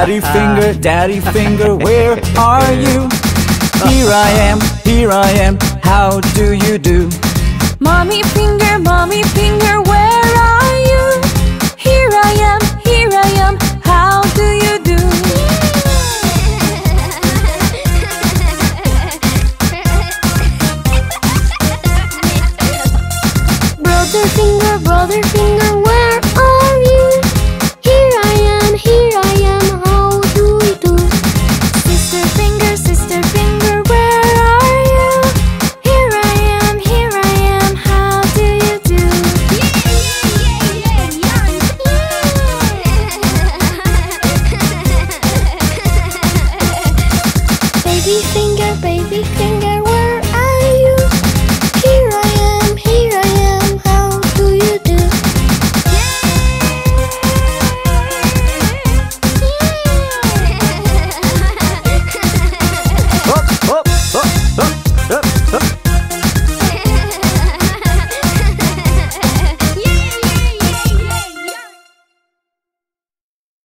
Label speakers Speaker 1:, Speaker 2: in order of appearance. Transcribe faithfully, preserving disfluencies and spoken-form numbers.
Speaker 1: Daddy finger, daddy finger, where are you? Here I am, here I am, how do you do?
Speaker 2: Mommy finger, mommy finger, where are you? Here I am, here I am, how do you do?
Speaker 3: Brother finger, brother finger, where are you? Here I am, here I am, how do you do?
Speaker 2: Sister finger, sister finger, where are you? Here I am, here I am, how do you do?
Speaker 3: Baby finger, baby finger,